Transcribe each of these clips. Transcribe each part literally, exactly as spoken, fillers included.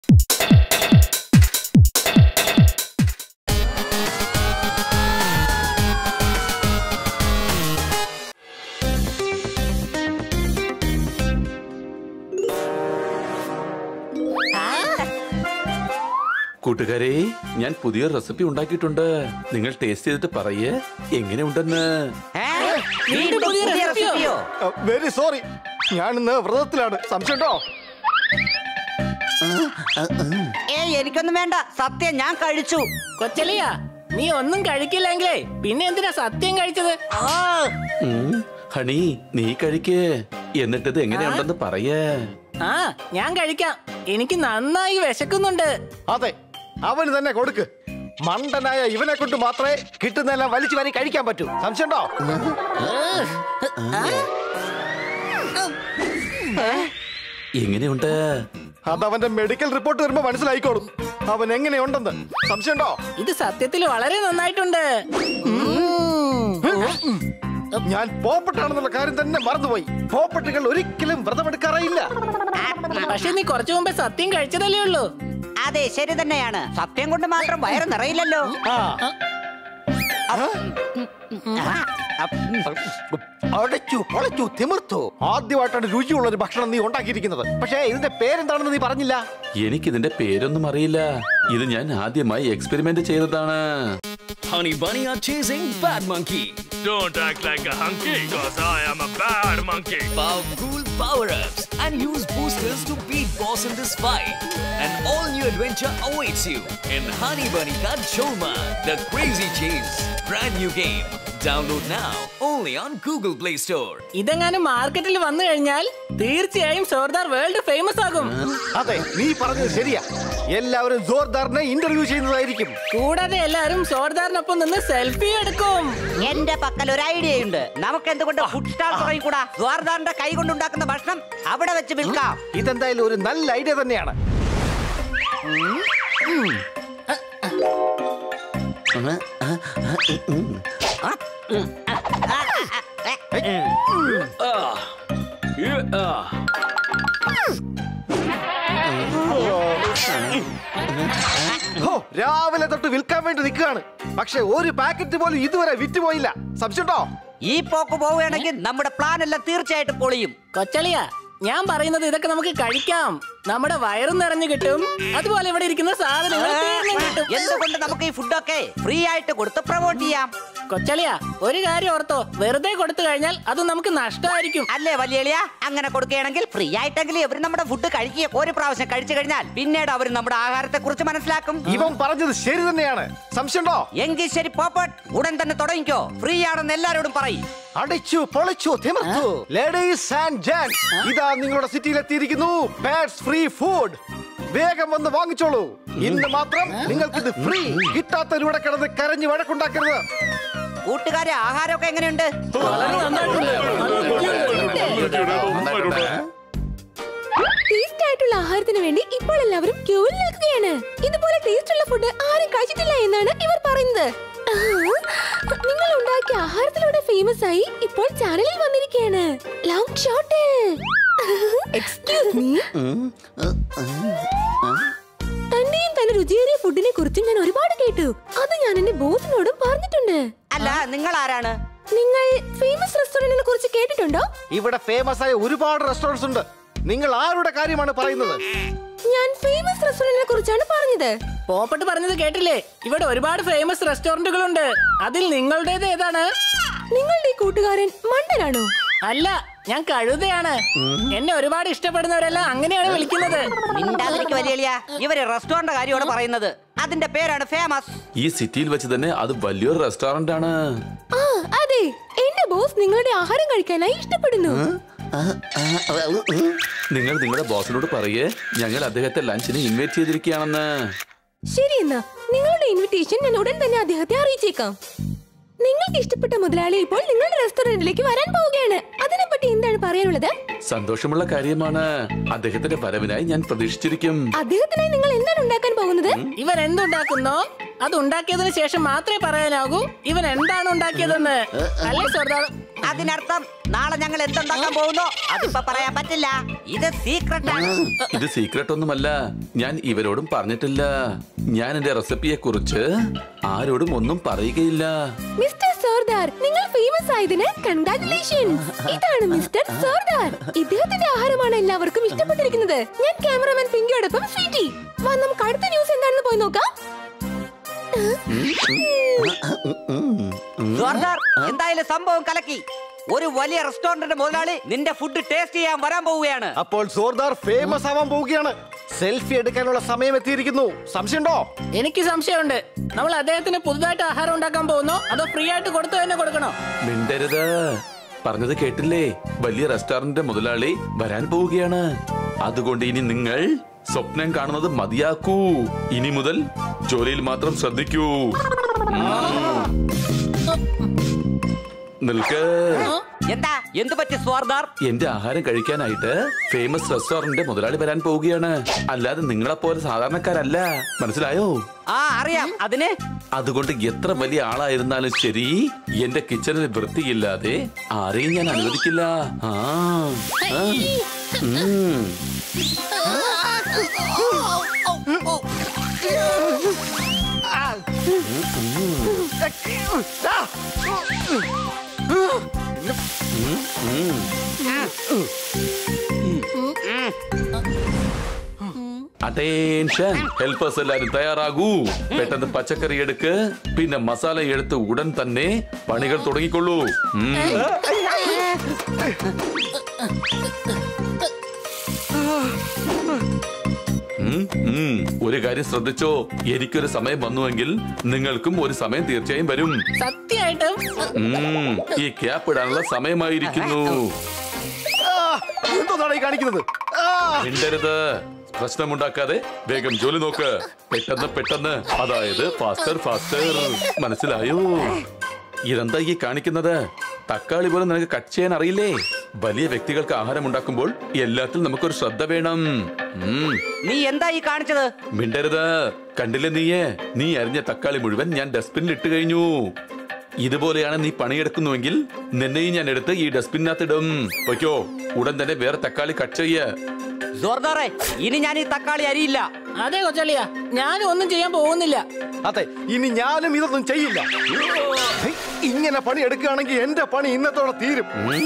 കൂട്ടുകാരെ, ഞാൻ പുതിയ റെസിപ്പി ഉണ്ടാക്കിയിട്ടുണ്ട്. നിങ്ങൾ ടേസ്റ്റ് ചെയ്തിട്ട് പറയേ എങ്ങനെയുണ്ടെന്ന്. വെരി സോറി, ഞാൻ ഇന്ന് വ്രതത്തിലാണ്. സംശയമുണ്ടോ? ഏയ്, എനിക്കൊന്നും വേണ്ട. സത്യം ഞാൻ കഴിച്ചു. കൊച്ചലിയ, നീ ഒന്നും കഴിക്കില്ലെങ്കിലേ പിന്നെ എന്തിനാ സത്യം കഴിച്ചത്? ഹണി, നീ കഴിക്കേ, എന്നിട്ടത് എങ്ങനെയുണ്ടെന്ന് പറയേ. ആ, ഞാൻ കഴിക്കാം. എനിക്ക് നന്നായി വിശക്കുന്നുണ്ട്. അതെ, അവന് തന്നെ കൊടുക്ക്. മണ്ടനായ ഇവനെ കൊണ്ട് മാത്രമേ കിട്ടുന്നതെല്ലാം വലിച്ചു വാരി കഴിക്കാൻ പറ്റൂ. സംശയമുണ്ടോ? എങ്ങനെയുണ്ട്? അതവന്റെ മെഡിക്കൽ റിപ്പോർട്ട് വരുമ്പോ മനസ്സിലായിക്കോളും അവൻ എങ്ങനെയുണ്ടെന്ന്. സംശയമുണ്ടോ? ഇത് സത്യത്തിൽ വളരെ നന്നായിട്ടുണ്ട്. ഞാൻ പോപ്പട്ടാണെന്നുള്ള കാര്യം തന്നെ മറന്നുപോയി. പോപ്പട്ടുകൾ ഒരിക്കലും വ്രതമെടുക്കാറില്ല. പക്ഷെ നീ കുറച്ചു മുമ്പേ സത്യം കഴിച്ചതല്ലേ ഉള്ളൂ. അതെ, ശരി തന്നെയാണ്. സത്യം കൊണ്ട് മാത്രം വയറ് നിറയില്ലല്ലോ. അടച്ചു പൊളച്ചു തിമിർത്തു. ആദ്യമായിട്ടാണ് രുചിയുള്ള ഒരു ഭക്ഷണം നീ ഉണ്ടാക്കിയിരിക്കുന്നത്. പക്ഷേ ഇതിന്റെ പേരെന്താണെന്ന് നീ പറഞ്ഞില്ല. എനിക്കിതിന്റെ പേരൊന്നും അറിയില്ല. ഇത് ഞാൻ ആദ്യമായി എക്സ്പെരിമെന്റ് ചെയ്തതാണ്. Honey Bunny are chasing bad monkey. Don't act like a hunky, cause I am a bad monkey. Power cool power-ups and use boosters to beat boss in this fight. An all-new adventure awaits you in Honey Bunny Ka Jholmaal, the crazy chase. Brand new game. Download now only on Google Play Store. ഇതെങ്ങാനും മാർക്കറ്റിൽ വന്നു കഴിഞ്ഞാൽ തീർച്ചയായും സോർദാർ world famous ആകും. അതെ, നീ പറഞ്ഞത് ശരിയാ. എല്ലാവരും സോർദാറിനെ ഇന്റർവ്യൂ ചെയ്യുന്നതായിരിക്കും. കൂടാതെ എല്ലാവരും സോർദാറിനൊപ്പം നിന്ന് സെൽഫി എടുക്കും. എന്റെ പക്കൽ ഒരു ഐഡിയ ഉണ്ട്. നമുക്ക് എന്തുകൊണ്ട് ഫുഡ് സ്റ്റാൾ തുടങ്ങിക്കൂടാ? സോർദാറിന്റെ കൈ കൊണ്ടുണ്ടാക്കുന്ന ഭക്ഷണം അവിടെ വെച്ച് വിൽക്കാം. ഇതെന്തായാലും ഒരു നല്ല ഐഡിയ തന്നെയാണ്. രാവിലെ തൊട്ട് വിൽക്കാൻ വേണ്ടി നിൽക്കുകയാണ്. പക്ഷെ ഒരു പാക്കറ്റ് പോലും ഇതുവരെ വിറ്റുപോയില്ല. സംശയമുണ്ടോ? ഈ പോക്ക് പോവുകയാണെങ്കിൽ നമ്മുടെ പ്ലാൻ എല്ലാം തീർച്ചയായിട്ടും പൊളിയും. കൊച്ചളിയ, ഞാൻ പറയുന്നത് ഇതൊക്കെ നമുക്ക് കഴിക്കാം. നമ്മുടെ വയറും നിറഞ്ഞു കിട്ടും. അതുപോലെ ഇവിടെ ഇരിക്കുന്ന സാധനങ്ങൾ കിട്ടും. എന്തുകൊണ്ട് നമുക്ക് ഈ ഫുഡൊക്കെ ഫ്രീ ആയിട്ട് കൊടുത്ത് പ്രൊമോട്ട് ചെയ്യാം? കൊച്ചളിയ, ഒരു കാര്യം ഓർത്തോ, വെറുതെ കൊടുത്തു കഴിഞ്ഞാൽ അത് നമുക്ക് നഷ്ടമായിരിക്കും. അല്ലേ വലിയ? അങ്ങനെ കൊടുക്കുകയാണെങ്കിൽ ഫ്രീ ആയിട്ടെങ്കിലും ഇവർ നമ്മുടെ ഫുഡ് കഴിക്കുക. ഒരു പ്രാവശ്യം കഴിച്ചു കഴിഞ്ഞാൽ പിന്നീട് അവർ നമ്മുടെ ആഹാരത്തെ കുറിച്ച് മനസ്സിലാക്കും. ഇവൻ പറഞ്ഞത് ശരി തന്നെയാണ്. സംശയമുണ്ടോ? എങ്കിൽ ശരി പോപ്പട്ട്, ഉടൻ തന്നെ തുടങ്ങിക്കോ. ഫ്രീ ആണെന്ന് എല്ലാരോടും പറയും. അടിച്ചു പൊളിച്ചു തിമിർത്തു. ലേഡീസ് ആൻഡ് ജെന്റ്സ്, ഇതാ നിങ്ങളുടെ സിറ്റിയിൽ എത്തിയിരിക്കുന്നു പെറ്റ്സ് ഫ്രീ ഫുഡ്. വേഗം വന്ന് വാങ്ങിച്ചോളൂ. ഇന്ന് മാത്രം നിങ്ങൾക്ക് ഇത് ഫ്രീ. കിട്ടാത്തവരുടെ കിടന്ന് കരഞ്ഞ് വഴക്കുണ്ടാക്കരുത്. കൂട്ടുകാരെ, ആഹാരമൊക്കെ എങ്ങനെയുണ്ട്? ടേസ്റ്റ് ആയിട്ടുള്ള ആഹാരത്തിന് വേണ്ടി ഇപ്പോൾ എല്ലാവരും ക്യൂവിൽ നിൽക്കുകയാണ്. ഇതുപോലെ ടേസ്റ്റ് ഉള്ള ഫുഡ് ആരും കഴിച്ചിട്ടില്ല എന്നാണ് ഇവർ പറയുന്നത്. നിങ്ങൾ ഉണ്ടാക്കിയ ആഹാരത്തിലൂടെ ഫേമസ് ആയി ഇപ്പോൾ ചാനലിൽ വന്നിരിക്കുകയാണ്. Long shot. Excuse me. തന്റെയും തന്നെ രുചിയേറിയ ഫുഡിനെ കുറിച്ച് ഞാൻ ഒരുപാട് കേട്ടു. അത് ഞാൻ എന്റെ ബോസിനോടും പറഞ്ഞിട്ടുണ്ട്. അല്ല, നിങ്ങൾ ആരാണ്? നിങ്ങൾ ഫേമസ് റെസ്റ്റോറന്റിനെ കുറിച്ച് കേട്ടിട്ടുണ്ടോ? ഇവിടെ ഫേമസ് ആയ ഒരുപാട് റെസ്റ്റോറന്റ്സ് ഉണ്ട്. നിങ്ങൾ ആരുടെ കാര്യമാണ് പറയുന്നത്? ഞാൻ ഫേമസ് റെസ്റ്റോറന്റിനെ കുറിച്ചാണ് പറഞ്ഞത്. പോപ്പട്ട് പറഞ്ഞത് കേട്ടില്ലേ? ഇവിടെ ഒരുപാട് ഫേമസ് റെസ്റ്റോറന്റുകളുണ്ട്. അതിൽ നിങ്ങളുടേത് ഏതാണ്? നിങ്ങളുടെ കൂട്ടുകാരൻ മണ്ടനാണോ? അല്ല, ഞാൻ കഴുതയാണ്. എന്നെ ഒരുപാട് ഇഷ്ടപ്പെടുന്നവരെല്ലാം അങ്ങനെയാണ് വിളിക്കുന്നത്. മിണ്ടാതിരിക്ക് വലിയ. ഇവര് റെസ്റ്റോറന്റ് കാര്യമാണ് പറയുന്നത്. അതിന്റെ പേരാണ് ഫേമസ്. ഈ സിറ്റിയിൽ വെച്ച് തന്നെ അത് വലിയൊരു റെസ്റ്റോറന്റ് ആണ്. ആ അതെ, എന്റെ ബോസ് നിങ്ങളുടെ ആഹാരം കഴിക്കാനായി ഇഷ്ടപ്പെടുന്നു. നിങ്ങൾ നിങ്ങളുടെ ബോസിനോട് പറയേ ഞങ്ങൾ അദ്ദേഹത്തെ ലഞ്ചിന് ഇൻവൈറ്റ് ചെയ്തിരിക്കുകയാണെന്ന്. ശരി, എന്നാ നിങ്ങളുടെ ഇൻവിറ്റേഷൻ ഞാൻ ഉടൻ തന്നെ അദ്ദേഹത്തെ അറിയിച്ചേക്കാം. നിങ്ങൾക്ക് ഇഷ്ടപ്പെട്ട മുതലാളി ഇപ്പോൾ നിങ്ങളുടെ റെസ്റ്റോറന്റിലേക്ക് വരാൻ പോവുകയാണ്. അതിനെപ്പറ്റി എന്താണ് പറയാനുള്ളത്? സന്തോഷമുള്ള കാര്യമാണ്. അദ്ദേഹത്തിന്റെ വരവിനായി ഞാൻ പ്രതീക്ഷിച്ചിരിക്കും. അദ്ദേഹത്തിനായി നിങ്ങൾ എന്താണ് ഉണ്ടാക്കാൻ പോകുന്നത്? ഇവൻ എന്തുണ്ടാക്കുന്നോ അത് ഉണ്ടാക്കിയതിന് ശേഷം മാത്രമേ പറയാനാകൂ ഇവൻ എന്താണ് ഉണ്ടാക്കിയതെന്ന്. അല്ലേ സർദാർ? അതിനർത്ഥം നാളെ ഞങ്ങൾ എന്തുണ്ടാക്കാൻ പോകുന്നു അതിപ്പോ പറയാൻ പറ്റില്ല. ഇത് സീക്രട്ട് ആണ്. ഇത് സീക്രട്ട് ഒന്നുമല്ല. ഞാൻ ഇവരോടും പറഞ്ഞിട്ടില്ല. ഞാൻ എന്റെ റെസിപ്പിയെ കുറിച്ച് ആരോടും ഒന്നും പറയുകയില്ല. മിസ്റ്റർ സോർദാർ, നിങ്ങൾ ഫേമസ് ആയതിന് കൺഗ്രാറ്റുലേഷൻസ്. ഇതാണ് മിസ്റ്റർ സോർദാർ. ഇദ്ദേഹത്തിന്റെ ആഹാരമാണ് എല്ലാവർക്കും ഇഷ്ടപ്പെട്ടിരിക്കുന്നത്. ഞാൻ ക്യാമറമാൻ പിങ്കിയോടൊപ്പം സ്വീറ്റി. വാ, നമുക്ക് അടുത്ത ന്യൂസ് എന്താണെന്ന് പോയി നോക്കാം. ജോർദാർ, എന്തായാലും സംഭവം കലക്കി. ഒരു വലിയ റെസ്റ്റോറന്റിന്റെ മുതലാളി നിന്റെ ഫുഡ് ടേസ്റ്റ് ചെയ്യാൻ വരാൻ പോവുകയാണ്. അപ്പോൾ സോർദാർ ഫേമസ് ആവാൻ പോവുകയാണ്. സെൽഫി എടുക്കാനുള്ള സമയം എത്തിയിരിക്കുന്നു. സംശയമുണ്ടോ? എനിക്ക് സംശയമുണ്ട്. നമ്മൾ അദ്ദേഹത്തിന് പുതുതായിട്ട് ആഹാരം ഉണ്ടാക്കാൻ പോകുന്നോ അതോ ഫ്രീ ആയിട്ട് കൊടുത്തു തന്നെ കൊടുക്കണോ? മിണ്ടരുത്. പറഞ്ഞത് കേട്ടില്ലേ? വലിയ റെസ്റ്റോറന്റ് മുതലാളി വരാൻ പോവുകയാണ്. അതുകൊണ്ട് ഇനി നിങ്ങൾ സ്വപ്നം കാണുന്നത് മതിയാക്കൂ. ഇനി മുതൽ ജോലിയിൽ മാത്രം ശ്രദ്ധിക്കൂ. നിൽക്ക്. എന്താ എന്ത് പറ്റി സോർദാർ? എന്റെ ആഹാരം കഴിക്കാനായിട്ട് ഫേമസ് റെസ്റ്റോറന്റ് മുതലാളി വരാൻ പോവുകയാണ്. അല്ലാതെ നിങ്ങളെ പോലെ സാധാരണക്കാരല്ല. മനസ്സിലായോ? ആ, അറിയാം. അതിന് അതുകൊണ്ട് എത്ര വലിയ ആളായിരുന്നാലും ശരി, എന്റെ കിച്ചണിൽ വൃത്തിയില്ലാതെ ആരെയും ഞാൻ അനുവദിക്കില്ല. ആ ആ. ഉം. അറ്റൻഷൻ, ഹെൽപ്പേഴ്സ് എല്ലാരും തയ്യാറാകൂ. പെട്ടെന്ന് പച്ചക്കറി എടുക്ക്, പിന്നെ മസാല എടുത്ത് ഉടൻ തന്നെ പണികൾ തുടങ്ങിക്കൊള്ളൂ. ഒരു കാര്യം ശ്രദ്ധിച്ചോ, എനിക്കൊരു സമയം വന്നുവെങ്കിൽ നിങ്ങൾക്കും ഒരു സമയം തീർച്ചയായും വരും. സത്യമായിട്ടും ഈ ക്യാപ്പ് ഇടാനുള്ള സമയമായിരിക്കുന്നു. എന്താണ് ഈ കാണിക്കുന്നത്? മിണ്ടരുത്. പ്രശ്നമുണ്ടാക്കാതെ വേഗം ജോലി നോക്ക്. പെട്ടെന്ന് പെട്ടെന്ന്, അതായത് ഫാസ്റ്റർ ഫാസ്റ്റർ. മനസ്സിലായോ? ഇതെന്താ ഈ കാണിക്കുന്നത്? തക്കാളി പോലും നിനക്ക് കട്ട് ചെയ്യാൻ അറിയില്ലേ? വലിയ വ്യക്തികൾക്ക് ആഹാരം ഉണ്ടാക്കുമ്പോൾ എല്ലാത്തിലും നമുക്കൊരു ശ്രദ്ധ വേണം. നീ എന്താ ഈ കാണിച്ചത്? മിണ്ടരുത്. കണ്ടില്ലേ നീയെ? നീ അരിഞ്ഞ തക്കാളി മുഴുവൻ ഞാൻ ഡസ്റ്റ്ബിനിൽ ഇട്ട് കഴിഞ്ഞു. ഇതുപോലെയാണ് നീ പണിയെടുക്കുന്നുവെങ്കിൽ നിന്നെയും ഞാൻ എടുത്ത് ഈ ഡസ്റ്റ്ബിനകത്തിടും. വയ്ക്കോ, ഉടൻ തന്നെ വേറെ തക്കാളി കട്ട് ചെയ്യ. ജോർദാറെ, ഇനി ഞാൻ ഈ തക്കാളി അരിയില്ല. അതെ കൊച്ചളിയ, ഞാനും ഒന്നും ചെയ്യാൻ പോകുന്നില്ല. അതെ, ഇനി ഞാനും ഇതൊന്നും ചെയ്യില്ല. ഇങ്ങനെ പണി എടുക്കുകയാണെങ്കിൽ എന്റെ പണി ഇന്നത്തോടെ തീരും.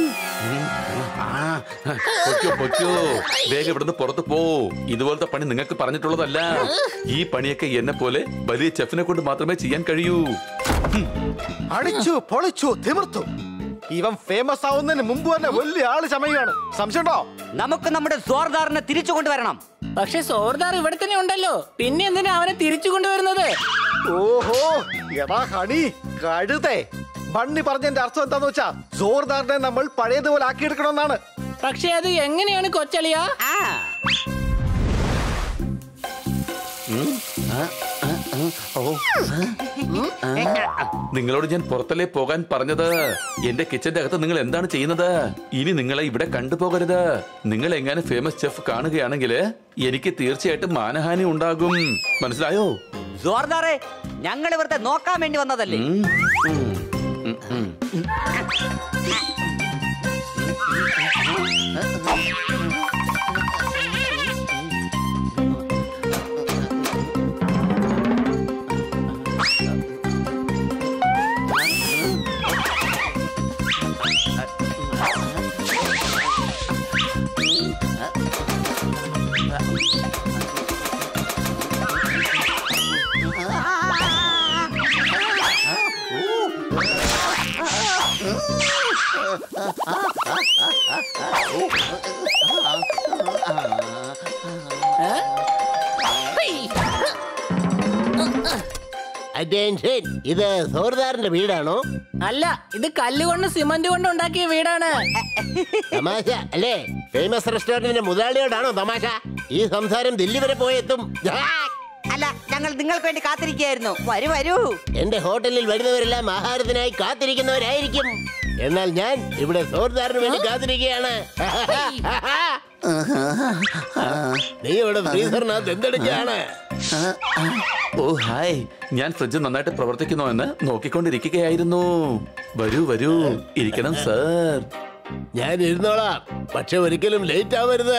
പൊയ്ക്കോ പൊയ്ക്കോ, വേഗം ഇവിടുന്ന് പുറത്ത് പോ. ഇതുപോലത്തെ പണി നിങ്ങൾക്ക് പറഞ്ഞിട്ടുള്ളതല്ല. ഈ പണിയൊക്കെ എന്നെ പോലെ വലിയ ചെഫിനെ കൊണ്ട് മാത്രമേ ചെയ്യാൻ കഴിയൂ. അടിച്ചു പൊളിച്ചു തിമിർത്തു. ഇവൻ ഫേമസ് ആവുന്നതിന് മുമ്പ് തന്നെ വലിയ ആള് ചമയാണ്. സംശയമുണ്ടോ? നമുക്ക് നമ്മുടെ സോർദാറിനെ തിരിച്ചു കൊണ്ടുവരണം. പക്ഷെ സോർദാർ ഇവിടെ തന്നെ ഉണ്ടല്ലോ, പിന്നെ എന്തിനാ അവനെ തിരിച്ചു കൊണ്ടുവരുന്നത്? ഓഹോ, എടാ ഹണി കഴുതേ, ബണ്ണി പറഞ്ഞതിന്റെ അർത്ഥം എന്താന്ന് വെച്ചാ സോർദാറിനെ നമ്മൾ പഴയതുപോലെ ആക്കിയെടുക്കണമെന്നാണ്. പക്ഷെ അത് എങ്ങനെയാണ് കൊച്ചളിയ? ആ നിങ്ങളോട് ഞാൻ പുറത്തല്ലേ പോകാൻ പറഞ്ഞത്? എന്റെ കിച്ചന്റെ അകത്ത് നിങ്ങൾ എന്താണ് ചെയ്യുന്നത്? ഇനി നിങ്ങളെ ഇവിടെ കണ്ടുപോകരുത്. നിങ്ങൾ എങ്ങനെ ഫേമസ് ചെഫ് കാണുകയാണെങ്കിൽ എനിക്ക് തീർച്ചയായിട്ടും മാനഹാനി ഉണ്ടാകും. മനസ്സിലായോ? ജോർദാറെ, ഞങ്ങൾ ഇവിടുത്തെ നോക്കാൻ വേണ്ടി വന്നതല്ലേ. അറ്റൻഷൻ, ഇത് സോർദാറിന്റെ വീടാണോ? അല്ല, ഇത് കല്ലുകൊണ്ട് സിമന്റ് കൊണ്ട് ഉണ്ടാക്കിയ വീടാണ്. തമാശ അല്ലേ? ഫേമസ് റെസ്റ്റോറന്റിന്റെ മുതലാളിയോടാണോ തമാശ? ഈ സംസാരം ദില്ലി വരെ പോയെത്തും. അല്ല, ഞങ്ങൾ നിങ്ങൾക്ക് വേണ്ടി കാത്തിരിക്കുകയായിരുന്നു. വരൂ വരൂ. എന്റെ ഹോട്ടലിൽ വരുന്നവരെല്ലാം ആഹാരത്തിനായി കാത്തിരിക്കുന്നവരായിരിക്കും. എന്നാൽ ഞാൻ ഇവിടെ സോർദാറിന് വേണ്ടി കാത്തിരിക്കുകയാണ്. നീ ഇവിടെ ഫ്രീസറിനകത്ത് എന്തെടുക്കുകയാണ്? ഓ ഹായ്, ഞാൻ ഫ്രിഡ്ജ് നന്നായിട്ട് പ്രവർത്തിക്കുന്നോ എന്ന് നോക്കിക്കൊണ്ടിരിക്കുകയായിരുന്നു. വരൂ വരൂ, ഇരിക്കണം സർ. ഞാൻ ഇരുന്നോളാം, പക്ഷെ ഒരിക്കലും ലേറ്റ് ആവരുത്.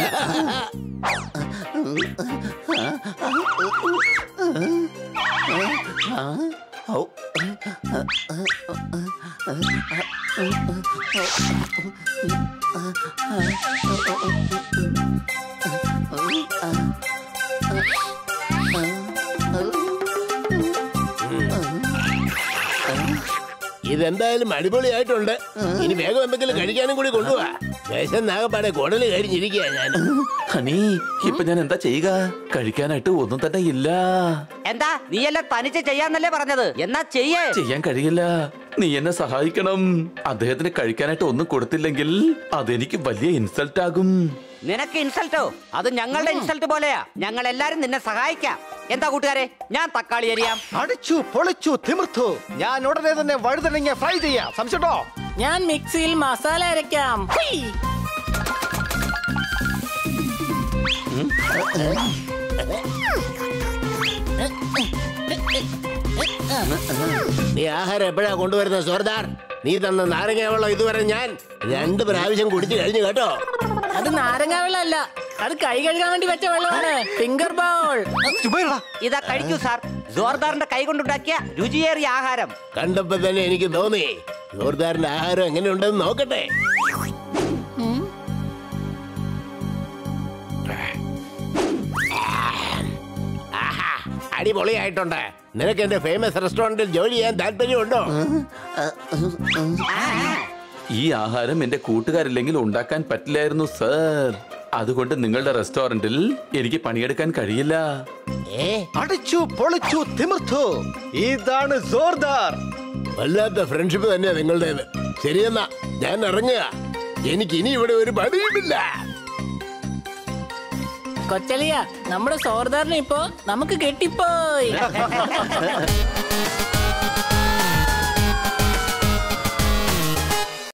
ഇതെന്തായാലും അടിപൊളിയായിട്ടുണ്ട്. ഇനി വേഗം എന്തെങ്കിലും കഴിക്കാനും കൂടി കൊണ്ടുപോവാ. വിശന്നാകപ്പാടെ കുടല് കഴിഞ്ഞിരിക്കുക ഞാൻ. ഹണി, ഇപ്പൊ ഞാൻ എന്താ ചെയ്യുക? കഴിക്കാനായിട്ട് ഒന്നും തന്നെ ഇല്ല. എന്താ നീയെല്ലാം തനിച്ച് ചെയ്യാന്നല്ലേ പറഞ്ഞത്? എന്നാ ചെയ്യേ. ചെയ്യാൻ കഴിയില്ല, നീ എന്നെ സഹായിക്കണം. അദ്ദേഹത്തിന് കഴിക്കാനായിട്ട് ഒന്നും കൊടുത്തില്ലെങ്കിൽ അതെനിക്ക് വലിയ ഇൻസൾട്ട് ആകും. നിനക്ക് ഇൻസൾട്ടോ? അത് ഞങ്ങളുടെ ഇൻസൾട്ട് പോലെയാ. ഞങ്ങൾ എല്ലാരും നിന്നെ സഹായിക്കാം. എന്താ കൂട്ടുകാരെ, ഞാൻ തക്കാളി അരിയാം. അടിച്ചു പൊളിച്ചു തിമിർത്തു. ഞാൻ ഉടനെ തന്നെ വഴുതനങ്ങ ഫ്രൈ ചെയ്യാം. സംശയട്ടോ? ഞാൻ മിക്സിയിൽ മസാല അരയ്ക്കാം. ഹുയ്. നീ ആഹാരം എപ്പോഴാ കൊണ്ടുവരുന്നത് സോർദാർ? നീ തന്ന നാരങ്ങ വെള്ളം ഇതുവരെ ഞാൻ രണ്ട് പ്രാവശ്യം കുടിച്ചു കഴിഞ്ഞു കേട്ടോ. അത് നാരങ്ങ വെള്ളമല്ല, അത് കൈ കഴുകാൻ വേണ്ടി വെച്ച വെള്ളമാണ്. Finger bowl. ഇതാ കഴിക്കൂ സാർ. ജോർദാറിന്റെ കൈ കൊണ്ടുണ്ടാക്കിയ രുചിയേറിയ ആഹാരം. കണ്ടപ്പോ തന്നെ എനിക്ക് തോന്നി ജോർദാറിന്റെ ആഹാരം എങ്ങനെയുണ്ടെന്ന് നോക്കട്ടെ. അടിപൊളിയായിട്ടുണ്ട്. നിനക്ക് എന്റെ ഫേമസ് റെസ്റ്റോറന്റിൽ ജോലി ചെയ്യാൻ താല്പര്യമുണ്ടോ? ഈ ആഹാരം എന്റെ കൂട്ടുകാരില്ലെങ്കിൽ ഉണ്ടാക്കാൻ പറ്റില്ലായിരുന്നു സർ. അതുകൊണ്ട് നിങ്ങളുടെ റെസ്റ്റോറന്റിൽ എനിക്ക് പണിയെടുക്കാൻ കഴിയില്ല. അടിച്ചു പൊളിച്ചു തിമിർത്തു. ഇതാണ് ജോർദാർ. വല്ലാത്ത ഫ്രണ്ട്ഷിപ്പ് തന്നെയാ നിങ്ങളുടേത്. ശരിയെന്നാ ഞാൻ ഇറങ്ങുക. എനിക്ക് ഇനി ഇവിടെ ഒരു പണിയുമില്ല. കൊച്ചലിയ, നമ്മുടെ സോർദാറിനെ ഇപ്പോ നമുക്ക് കെട്ടിപ്പോയി.